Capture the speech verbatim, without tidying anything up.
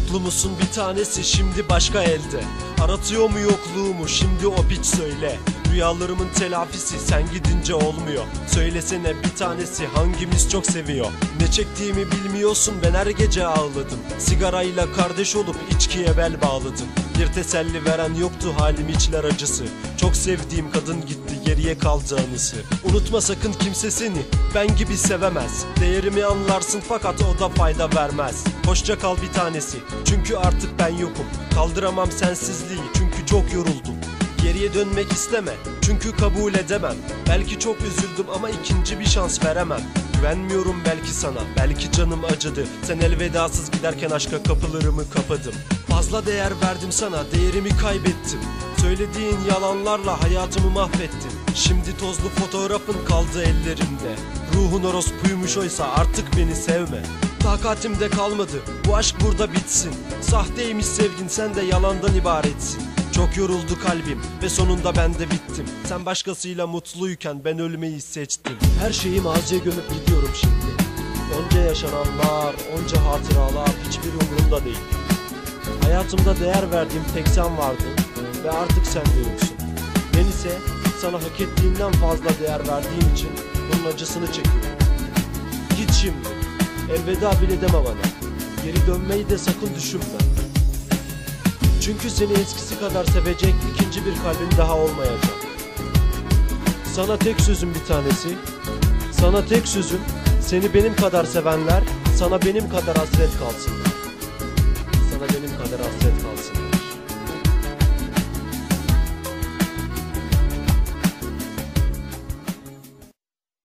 Mutlu musun bir tanesi şimdi başka elde? Aratıyor mu yokluğumu şimdi o piç söyle. Rüyalarımın telafisi sen gidince olmuyor. Söylesene bir tanesi hangimiz çok seviyor? Ne çektiğimi bilmiyorsun, ben her gece ağladım. Sigarayla kardeş olup içkiye bel bağladım. Bir teselli veren yoktu, halim içler acısı. Çok sevdiğim kadın gitti, geriye kaldı anısı. Unutma sakın kimse seni ben gibi sevemez. Değerimi anlarsın fakat o da fayda vermez. Hoşça kal bir tanesi, çünkü artık ben yokum. Kaldıramam sensizliği, çünkü çok yoruldum. Geriye dönmek isteme, çünkü kabul edemem. Belki çok üzüldüm ama ikinci bir şans veremem. Güvenmiyorum belki sana, belki canım acıdı. Sen elvedasız giderken aşka kapılarımı kapadım. Fazla değer verdim sana, değerimi kaybettim. Söylediğin yalanlarla hayatımı mahvettin. Şimdi tozlu fotoğrafın kaldı ellerimde. Ruhun orospuymuş oysa artık beni sevme. Takatimde kalmadı, bu aşk burada bitsin. Sahteymiş sevgin, sen de yalandan ibaretsin. Çok yoruldu kalbim ve sonunda ben de bittim. Sen başkasıyla mutluyken ben ölmeyi seçtim. Her şeyi maziye gömüp gidiyorum şimdi. Onca yaşananlar, onca hatıralar hiçbir umurumda değil. Hayatımda değer verdiğim tek sen vardın ve artık sen de yoksun. Ben ise sana hak ettiğimden fazla değer verdiğim için bunun acısını çekiyorum. Git şimdi, elveda bile deme bana. Geri dönmeyi de sakın düşünme. Çünkü seni eskisi kadar sevecek ikinci bir kalbim daha olmayacak. Sana tek sözüm bir tanesi, sana tek sözüm, seni benim kadar sevenler sana benim kadar hasret kalsınlar. Sana benim kadar hasret.